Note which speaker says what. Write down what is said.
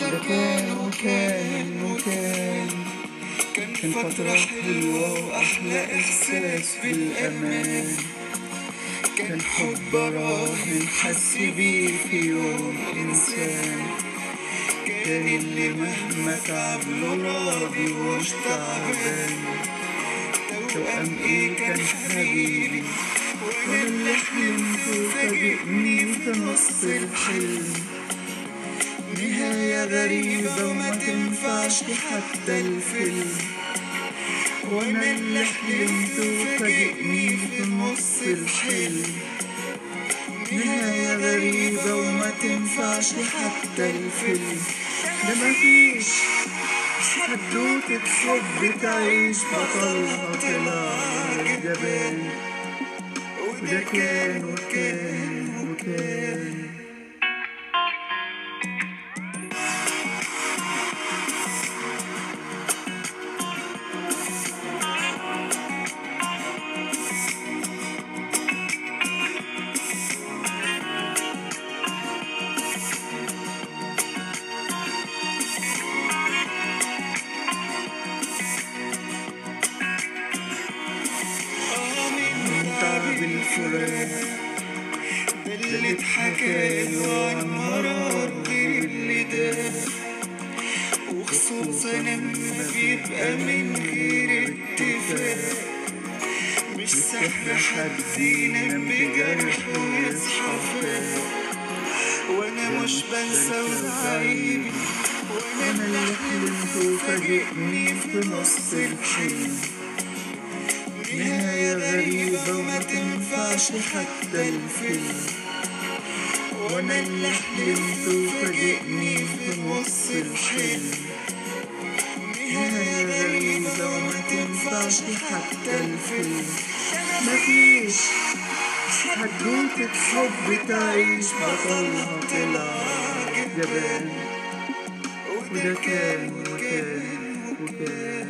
Speaker 1: ده كان فترة حلوة وأحلى إحساس بالأمان. كان حب راهن حس بيه في يوم إنسان. كان اللي مهما تعب له راضي ومش تعبان. توأم إيه كان حبيبي وأنا اللي حلمته فاجئني في نص الحلم. نهاية غريبة وما تنفعش حتى الفيلم. وانا اللي حلمته فاجئني في نص الحلم. نهاية غريبة وما تنفعش حتى الفيلم. ده مفيش حدوتة حب تعيش بطلها طلع الجبال. وده كان بالفراق. ده اللي اتحكاله عن مرار غير اللي ده. وخصوصا لما بيبقى من غير اتفاق. مش سحر حد ينام بجرح ويصحى فاق. وانا مش بنسى وعيبي وانا اللي حلمته فاجئني في نص الحلم. نهاية غريبة وما تنفعش حتى الفيلم. وانا اللي حلمته فاجئني في نص الحلم. نهاية غريبة وما تنفعش حتى الفيلم. مفيش حدوتة حب تعيش بطلها طلع جبان. وده كان